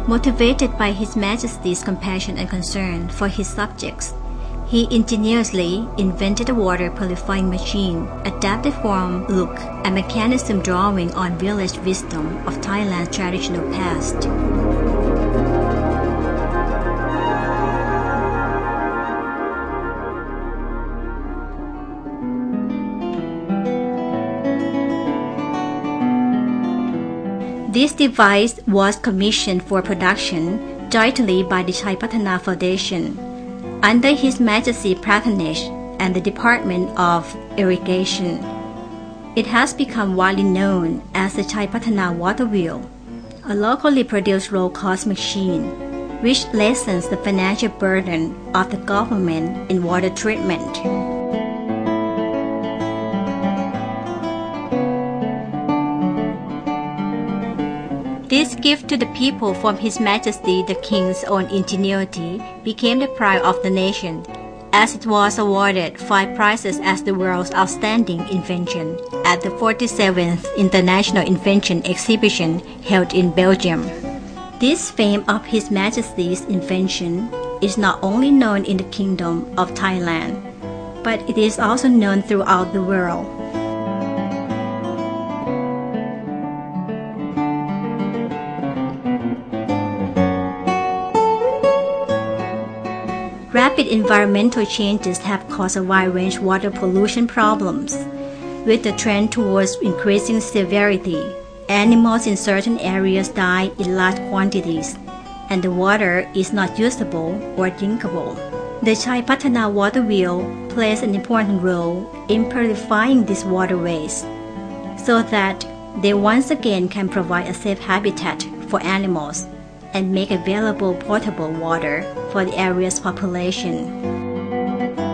Motivated by His Majesty's compassion and concern for his subjects, he ingeniously invented a water purifying machine adapted from look and mechanism drawing on village wisdom of Thailand's traditional past. This device was commissioned for production jointly by the Chai Patana Foundation, under His Majesty's patronage and the Department of Irrigation. It has become widely known as the Chai Patana Water Wheel, a locally produced low-cost machine which lessens the financial burden of the government in water treatment. This gift to the people from His Majesty the King's own ingenuity became the pride of the nation, as it was awarded 5 prizes as the world's outstanding invention at the 47th International Invention Exhibition held in Belgium. This fame of His Majesty's invention is not only known in the Kingdom of Thailand, but it is also known throughout the world. Rapid environmental changes have caused a wide range of water pollution problems. With the trend towards increasing severity, animals in certain areas die in large quantities, and the water is not usable or drinkable. The Chai Patana Water Wheel plays an important role in purifying these waterways, so that they once again can provide a safe habitat for animals and make available potable water for the area's population.